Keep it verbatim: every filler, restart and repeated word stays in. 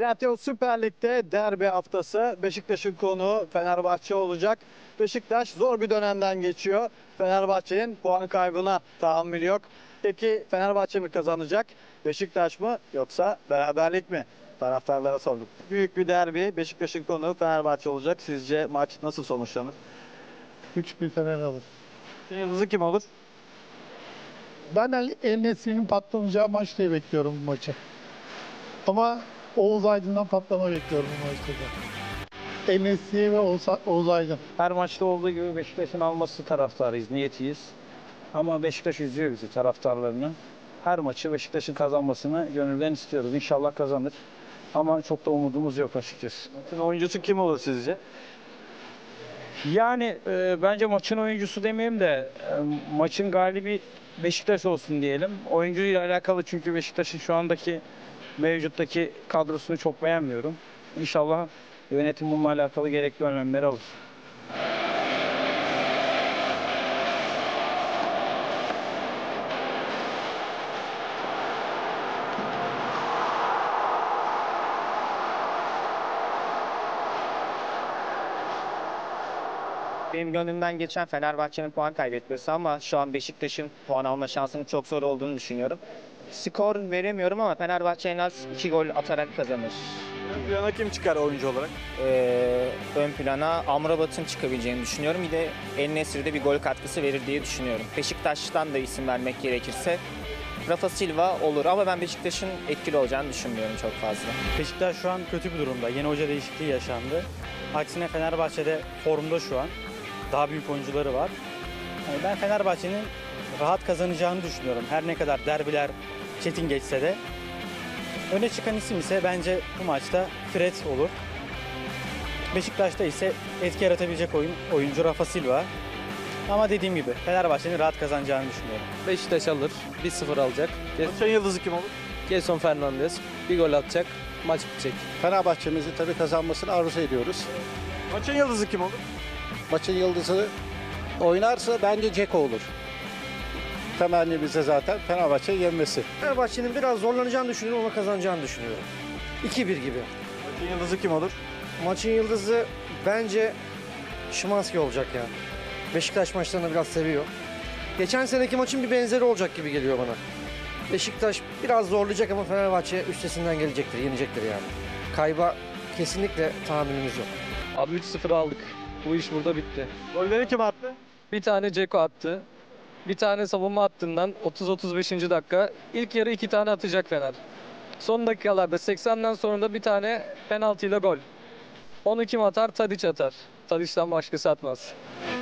Trendyol Süper Lig'de derbi haftası. Beşiktaş'ın konuğu Fenerbahçe olacak. Beşiktaş zor bir dönemden geçiyor. Fenerbahçe'nin puan kaybına tahammülü yok. Peki Fenerbahçe mi kazanacak? Beşiktaş mı yoksa beraberlik mi? Taraftarlara sorduk. Büyük bir derbi. Beşiktaş'ın konuğu Fenerbahçe olacak. Sizce maç nasıl sonuçlanır? üç bir Fener alır. Yıldızı kim olur? Ben El El-Nesri'nin patlanacağı maç diye bekliyorum bu maçı. Ama Oğuz Aydın'dan patlama bekliyorum bu maçta da. El-Nesri ve Oğuz, Oğuz Aydın. Her maçta olduğu gibi Beşiktaş'ın alması taraftarıyız, niyetiyiz. Ama Beşiktaş üzüyor bizi, taraftarlarını. Her maçı Beşiktaş'ın kazanmasını gönülden istiyoruz. İnşallah kazanır. Ama çok da umudumuz yok açıkçası. Maçın oyuncusu kim olur sizce? Yani e, bence maçın oyuncusu demeyeyim de e, maçın galibi Beşiktaş olsun diyelim. Oyuncuyla alakalı çünkü Beşiktaş'ın şu andaki mevcuttaki kadrosunu çok beğenmiyorum. İnşallah yönetim bununla alakalı gerekli önlemleri alır. Benim gönlümden geçen Fenerbahçe'nin puan kaybetmesi ama şu an Beşiktaş'ın puan alma şansının çok zor olduğunu düşünüyorum. Skor veremiyorum ama Fenerbahçe en az iki gol atarak kazanır. Ön plana kim çıkar oyuncu olarak? Ee, ön plana Amrabat'ın çıkabileceğini düşünüyorum. Bir de El-Nesri'de bir gol katkısı verir diye düşünüyorum. Beşiktaş'tan da isim vermek gerekirse Rafa Silva olur ama ben Beşiktaş'ın etkili olacağını düşünmüyorum çok fazla. Beşiktaş şu an kötü bir durumda. Yeni hoca değişikliği yaşandı. Aksine Fenerbahçe'de formda şu an. Daha büyük oyuncuları var. Yani ben Fenerbahçe'nin rahat kazanacağını düşünüyorum. Her ne kadar derbiler çetin geçse de. Öne çıkan isim ise bence bu maçta Fred olur. Beşiktaş'ta ise etki yaratabilecek oyun, oyuncu Rafa Silva. Ama dediğim gibi Fenerbahçe'nin rahat kazanacağını düşünüyorum. Beşiktaş alır. bir sıfır alacak. Maçın yıldızı kim olur? Gelson Fernandes bir gol atacak. Maç bitecek. Fenerbahçe'mizin tabii kazanmasını arzu ediyoruz. Maçın yıldızı kim olur? Maçın yıldızı oynarsa bence Ceko olur. Temennimiz de zaten Fenerbahçe'yi yenmesi. Fenerbahçe'nin biraz zorlanacağını düşünüyorum ama kazanacağını düşünüyorum. iki bir gibi. Maçın yıldızı kim olur? Maçın yıldızı bence Szymański olacak yani. Beşiktaş maçlarını biraz seviyor. Geçen seneki maçın bir benzeri olacak gibi geliyor bana. Beşiktaş biraz zorlayacak ama Fenerbahçe üstesinden gelecektir, yenecektir yani. Kayba kesinlikle tahammülümüz yok. Abi üç sıfır aldık. Bu iş burada bitti. Golleri kim attı? Bir tane Ceko attı. Bir tane savunma hattından otuz otuz beşinci dakika. İlk yarı iki tane atacak Fener. Son dakikalarda seksenden sonra da bir tane penaltıyla gol. Onu kim atar? Tadiç atar. Tadiç'ten başkası atmaz.